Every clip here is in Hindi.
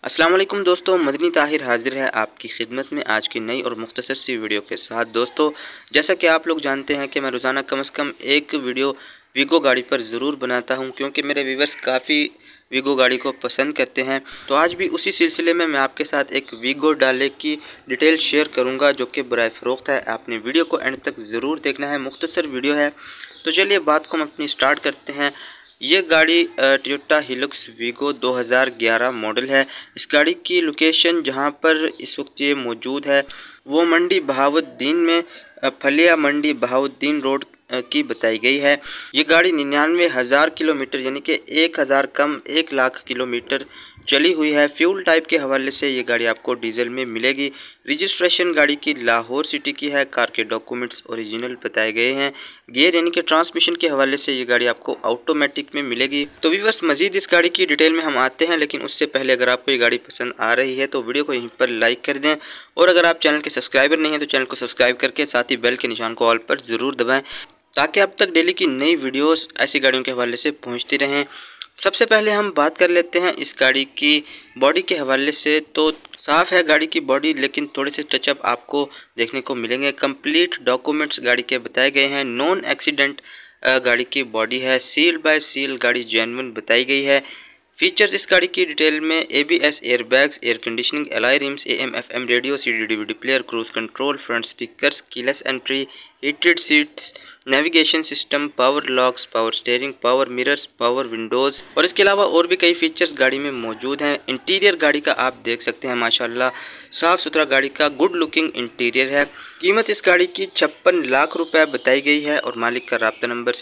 अस्सलाम वालेकुम दोस्तों, मदनी ताहिर हाजिर है आपकी खिदमत में आज की नई और मुख्तसर सी वीडियो के साथ। दोस्तों, जैसा कि आप लोग जानते हैं कि मैं रोज़ाना कम से कम एक वीडियो वीगो गाड़ी पर ज़रूर बनाता हूं, क्योंकि मेरे व्यूवर्स काफ़ी वीगो गाड़ी को पसंद करते हैं। तो आज भी उसी सिलसिले में मैं आपके साथ एक वीगो डाले की डिटेल शेयर करूँगा जो कि बराए फ़रोख्त है। आपने वीडियो को एंड तक ज़रूर देखना है, मुख्तसर वीडियो है। तो चलिए बात को हम अपनी स्टार्ट करते हैं। ये गाड़ी टोयोटा हिलुक्स वीगो 2011 मॉडल है। इस गाड़ी की लोकेशन जहां पर इस वक्त ये मौजूद है वो मंडी बहाउद्दीन में फलिया मंडी बहाउद्दीन रोड की बताई गई है। ये गाड़ी 99,000 किलोमीटर यानी कि 1,000 कम 1,00,000 किलोमीटर चली हुई है। फ्यूल टाइप के हवाले से ये गाड़ी आपको डीजल में मिलेगी। रजिस्ट्रेशन गाड़ी की लाहौर सिटी की है। कार के डॉक्यूमेंट्स ओरिजिनल बताए गए हैं। गियर यानी कि ट्रांसमिशन के हवाले से ये गाड़ी आपको ऑटोमेटिक में मिलेगी। तो व्यूअर्स, मजीद इस गाड़ी की डिटेल में हम आते हैं, लेकिन उससे पहले अगर आपको ये गाड़ी पसंद आ रही है तो वीडियो को यहीं पर लाइक कर दें, और अगर आप चैनल के सब्सक्राइबर नहीं हैं तो चैनल को सब्सक्राइब करके साथ ही बेल के निशान को ऑल पर ज़रूर दबाएँ, ताकि अब तक डेली की नई वीडियोस ऐसी गाड़ियों के हवाले से पहुंचती रहें। सबसे पहले हम बात कर लेते हैं इस गाड़ी की बॉडी के हवाले से। तो साफ़ है गाड़ी की बॉडी, लेकिन थोड़े से टचअप आपको देखने को मिलेंगे। कंप्लीट डॉक्यूमेंट्स गाड़ी के बताए गए हैं। नॉन एक्सीडेंट गाड़ी की बॉडी है। सील बाय सील गाड़ी जेन्युइन बताई गई है। फीचर्स इस गाड़ी की डिटेल में ABS airbags, air conditioning, alloy rims, AM/FM radio, CD/DVD player, cruise control, front speakers, keyless entry, heated seats, navigation system, power locks, power steering, power mirrors, power windows, और इसके अलावा और भी कई फीचर्स गाड़ी में मौजूद हैं। इंटीरियर गाड़ी का आप देख सकते हैं, माशाल्लाह साफ़ सुथरा गाड़ी का गुड लुकिंग इंटीरियर है। कीमत इस गाड़ी की 56 लाख रुपये बताई गई है, और मालिक का राब्ता नंबर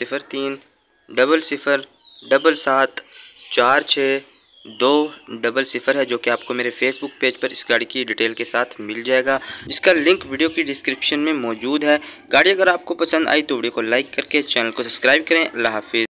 030077462000 है, जो कि आपको मेरे फेसबुक पेज पर इस गाड़ी की डिटेल के साथ मिल जाएगा, जिसका लिंक वीडियो की डिस्क्रिप्शन में मौजूद है। गाड़ी अगर आपको पसंद आई तो वीडियो को लाइक करके चैनल को सब्सक्राइब करें। अल्लाह हाफिज़।